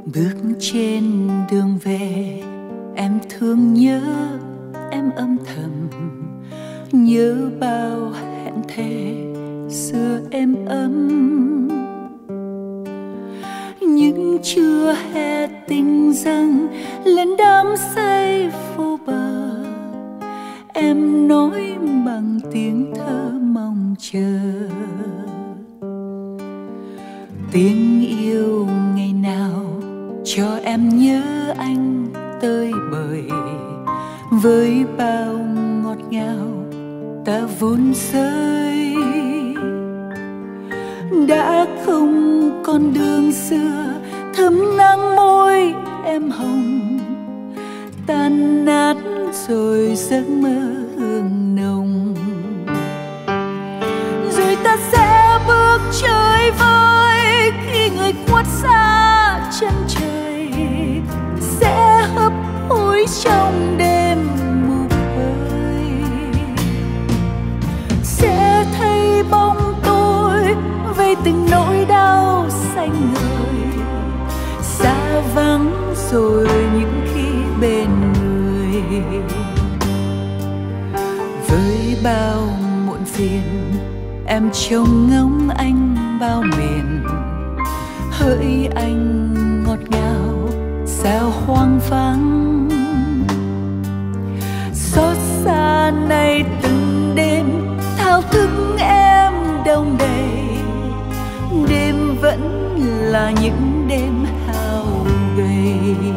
Bước trên đường về em thương nhớ, em âm thầm nhớ bao hẹn thề xưa êm ấm. Những trưa hè tình dâng lên đắm say vô bờ, em nói bằng tiếng thơ mong chờ. Tiếng yêu ngày nào cho em nhớ anh tơi bời, với bao ngọt ngào ta vun rơi. Đã không còn đường xưa thấm nắng môi em hồng, tan nát rồi giấc mơ hương nồng. Rồi ta sẽ bước chơi vơi khi người khuất xa chân trời, sẽ hấp hối trong đêm mù khơi, sẽ thấy bóng tôi về từng nỗi đau xanh ngời, xa vắng rồi những khi bên người. Với bao muộn phiền em trông ngóng anh bao miền, hỡi anh ngọt ngào sao hoang vắng. Xót xa này từng đêm thao thức em đông đầy, đêm vẫn là những đêm hao gầy.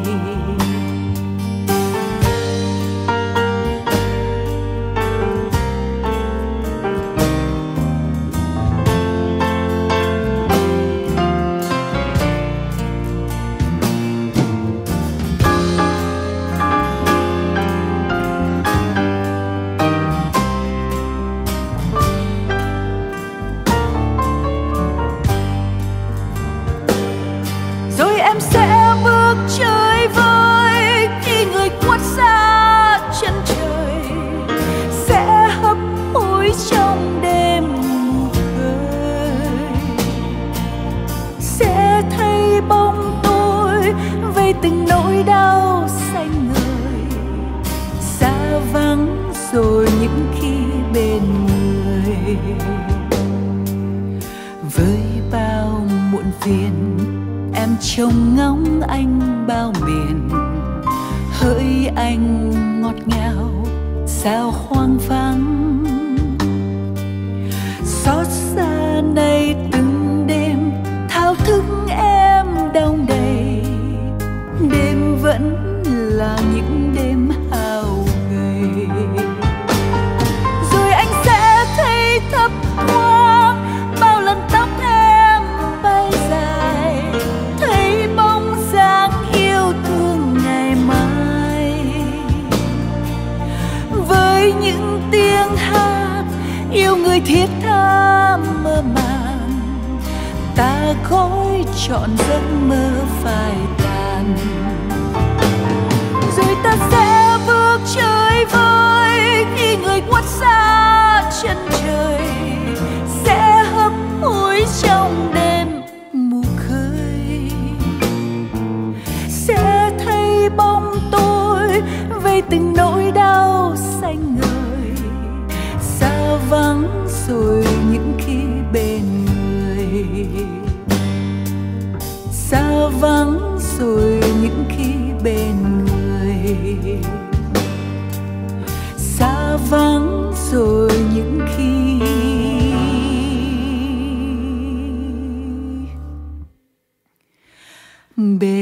Em sẽ bước chơi vơi khi người khuất xa chân trời, sẽ hấp hối trong đêm mù khơi, sẽ thấy bóng tôi về từng nỗi đau xanh ngời, xa vắng rồi những khi bên người. Với bao muộn phiền em trông ngóng anh bao miền, hỡi anh ngọt ngào sao hoang vắng. Xót xa này từng đêm thao thức em đong đầy, đêm vẫn là những đêm hao gầy. Rồi anh sẽ thấy thấp thoáng bao lần tóc em bay dài, thấy bóng dáng yêu thương ngày mai. Với những tiếng hát yêu người thiết tha mơ màng, ta gói trọn giấc mơ phai tàn. Rồi ta sẽ bước chơi vơi khi người khuất xa chân trời, sẽ hấp hối trong đêm mù khơi, sẽ thấy bóng tôi về từng nỗi đau xanh ngời, xa vắng rồi những khi bên người, xa vắng rồi những khi bên người, xa vắng rồi những khi bên